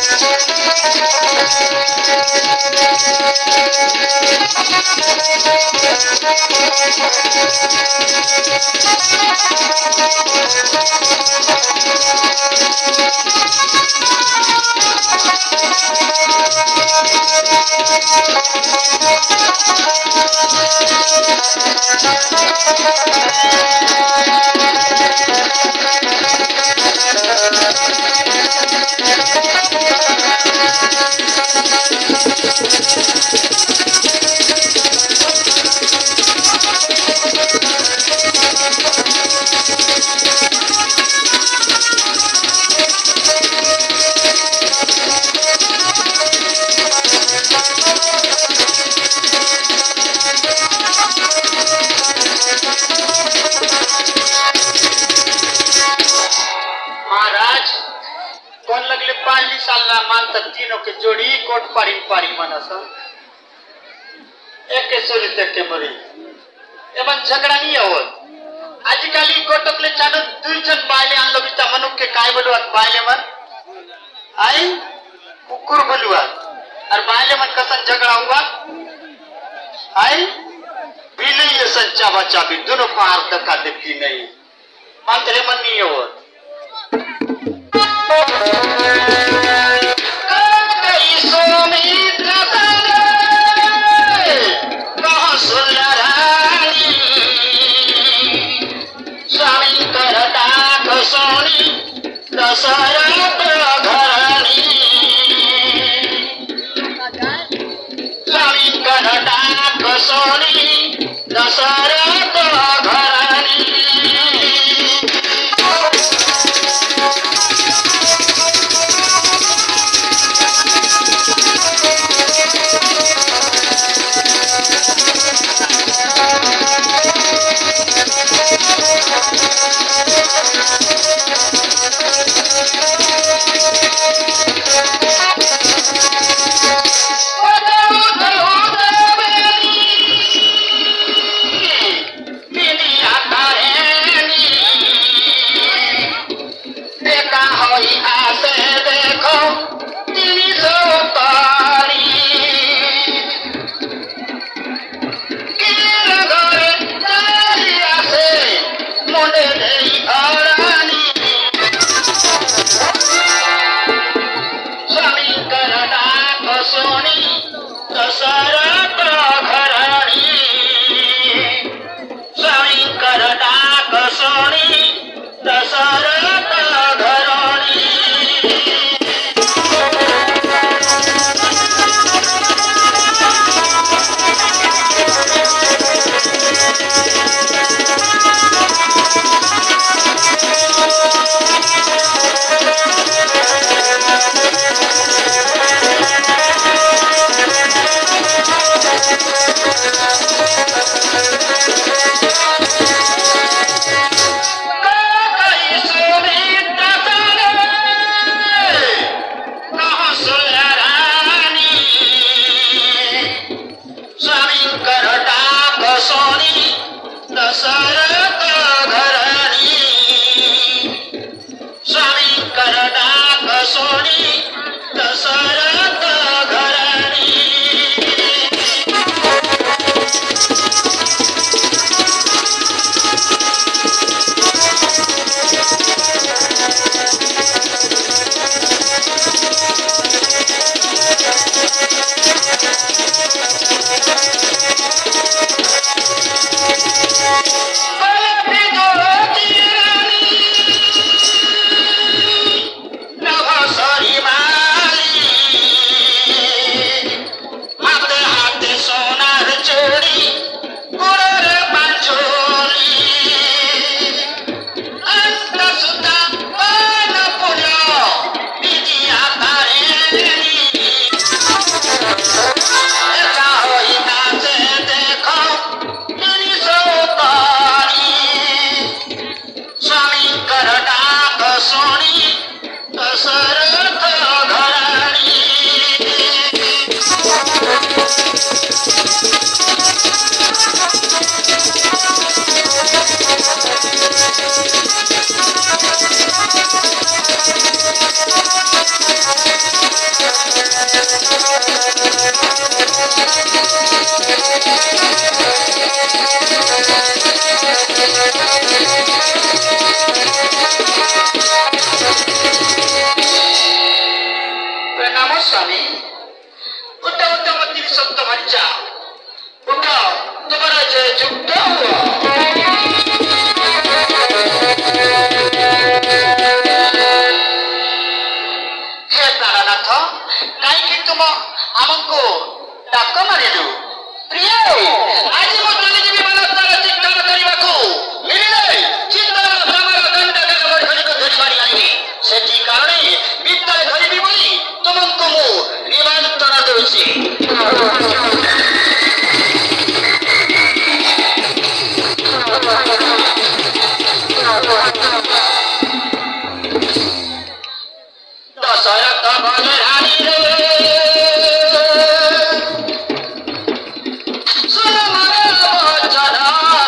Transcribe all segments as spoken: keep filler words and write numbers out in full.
तीनों के जोड़ी कोट पारी पारी मनस एक के सोरी तक के मरी एमन झगड़ा नहीं हो आजकल कोटकले चानो दुई जन बायले आन लोग ता मनुक के काय बोलुआत बायले मन आई कुकुर बोलुआत और बायले मन कसन झगड़ा हुआ आई बिल्ली ये सच्चा बच्चा भी दोनों पार तक देखती नहीं मंत्रे मन नहीं हो दशरथ घरानी जा उठाओ तुम्हारा जय झुकता हुआ हे तारानाथ कहीं तुम हमको डाक मारिलु प्रिय आज मो चली जीवी बलात्कार चित्कार करने को मिले चिंता भ्रमर दंड देव धरी को धरी मारी आनी सेठी कारणे विद्या धरिबी बोली तुमको मो निमंत्रण देउछि दशरथ भले रानी रे सुन मोर वचन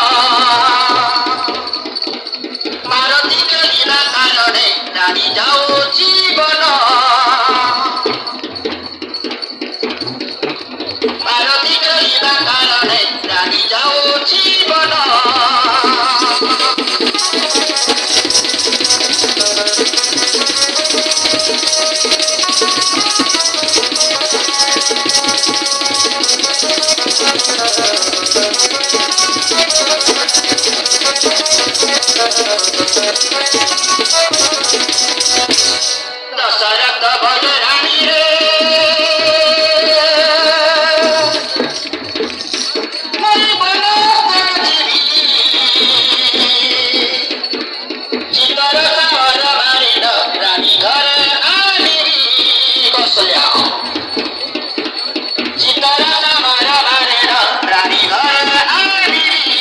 मारती के लीला कारणे रानी जाओ जीवन मारती के लीला कारणे रानी जाओ जीवन दशरथ भले रानी रे मई बनो जीवी चितर सावर मारिन रानी घर आनिबी कौशल्या चितर सावर मारिन रानी घर आनिबी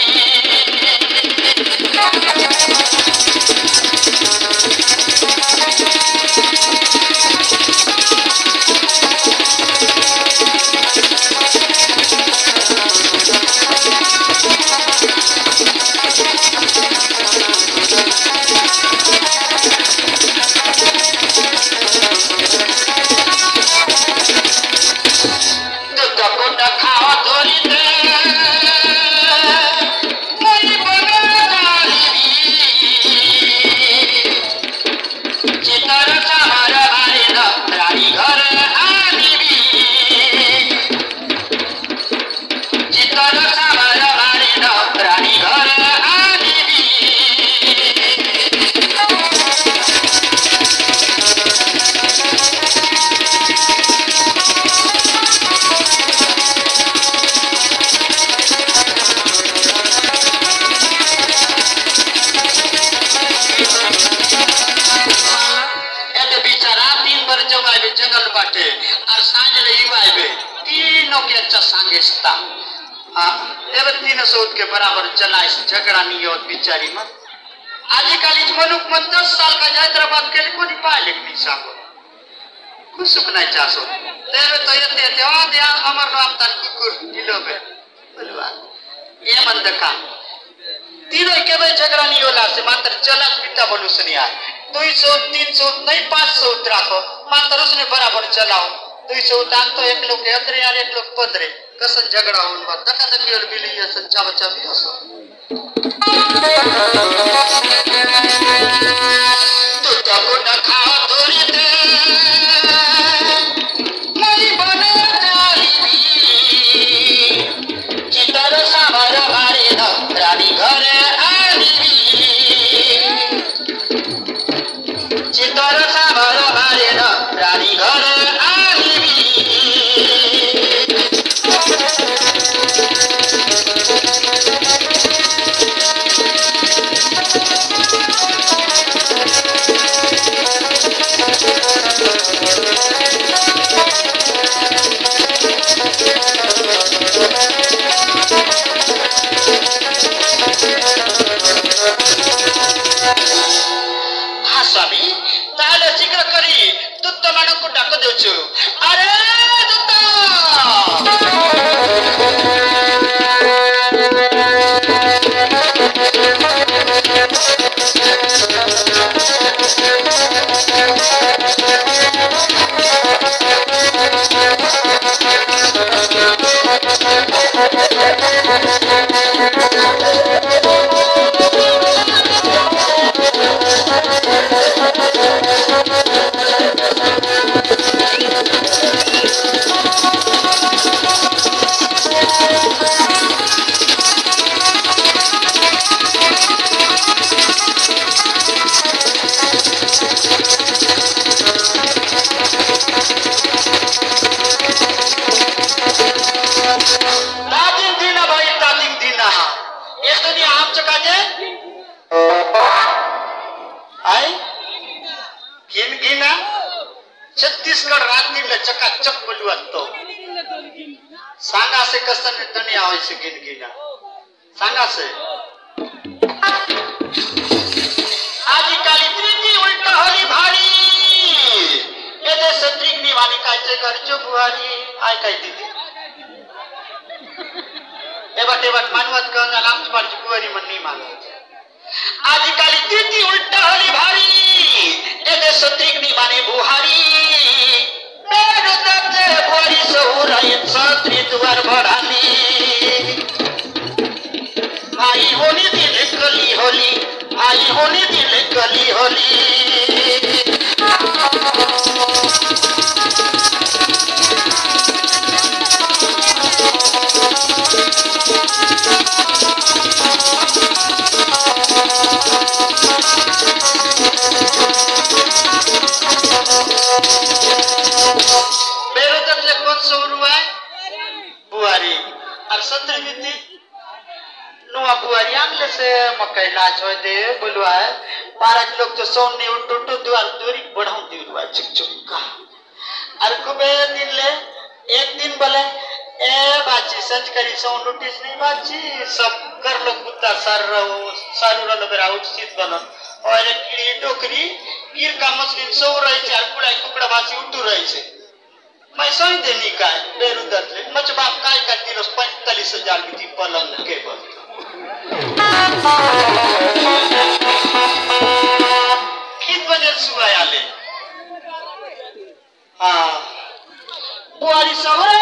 जंगल बाटे और सांझ रही आइबे तीनों के अच्छा सांगेस्ता हां एबे तीन सौत के बराबर चलाइस झगड़ा नहीं होत बिचारी मन आजकल इस मनुक मन दस साल का हैदराबाद के कोनी पाए लेकनी साहब कुछ सुखना चासो तेरे तो ये ते देवा दे अमर नाम तन कुकुर दिलोबे बोलवा ये मन देखा तीनों के बे झगड़ा नहीं होला से मात्र चलत बिता बोलू सनिया दो सौ तीन सौ नहीं पाँच सौ राखो मात्र उसने बराबर चलाओ दो सौ दान तो एक लोग के अंदर यार एक लोग पंद्रह कसन झगड़ा होन बात धक्का धक्की और बिली ये संचा बच्चा भी हसो तो तको न खा तोरी दे नहीं बने जाली चितर सावर मारे न रानी घर आनी चितर सावर मारे न रानी घर आनी हाँ स्वामी ताले शीघ्र करी दूत मान को डाक देउछु अरे दूत छत्तीसगढ़ रात्रीला चकाचक बोलवत तो सांगा से कसं तणी आवायचे गिन गिना सांगा से आजकाली प्रीति उल्टा होली भारी ये दे सत्रिक निवानी कायचे करचो बुहारी आय काय दीदी एवट एवट मानवत गंगा लांच पारची बुहारी मन नहीं मानवत आजकाली प्रीति उल्टा होली भारी ये दे सत्रिक निवानी बुहारी मेरे दर्दे बुहारी सहुराय सत्री द्वार बढ़ानी आई होनी दिल कली होली आई होनी दिल कली होली मेरे दर्द कौन सा हुआ है बुआरी और सत्र बीती नुआ बुआरी आंगले से मकई लाच हो दे बोलवा है पारक लोग तो सोन नहीं उठ उठ द्वार दूरी बढ़ाऊं दिलवा चिक चुक्का और कुबे दिन ले एक दिन बोले ए बाची सच करी सोन नोटिस नहीं बाची सब कर लो कुत्ता सर रहो सर रहो मेरा उचित बनो और एक कीड़ी टोकरी कीर का मछली सो रही है और कुड़ा कुकड़ा बासी उठ रही है मैं सही देनी का बेरुदत ले मचबा काय का किलो पैंतालीस हजार की थी पलंग के बल कित वजह सुआ आले हाँ बुआरी सवरा